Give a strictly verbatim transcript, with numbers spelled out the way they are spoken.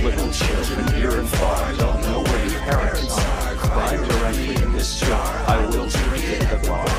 little children near and far don't know where your parents are. Cry directly in this jar. I will drink it the bar.